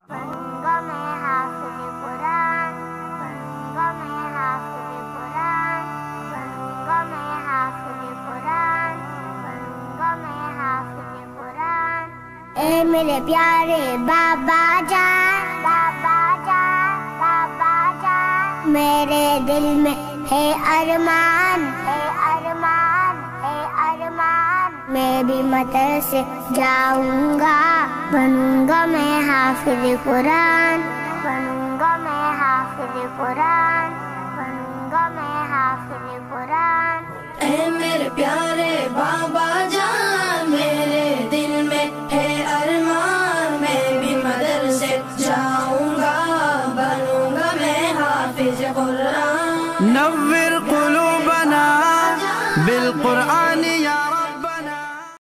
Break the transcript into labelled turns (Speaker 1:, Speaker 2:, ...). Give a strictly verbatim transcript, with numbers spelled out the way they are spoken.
Speaker 1: بنूंगा मैं हाफिज कुरान, बनूंगा मैं हाफिज कुरान, बनूंगा मैं हाफिज कुरान, बनूंगा मैं हाफिज कुरान। ए मेरे प्यारे बाबा जान, बाबा जान, बाबा जान, मेरे दिल में है अरमान, है अरमान, है अरमान, मैं भी मदरसे जाऊंगा, बनूंगा मैं हाफिज कुरान, बनूंगा मैं हाफिज कुरान, बनूंगा मैं हाफिज कुरान।
Speaker 2: ए मेरे प्यारे बाबा जान,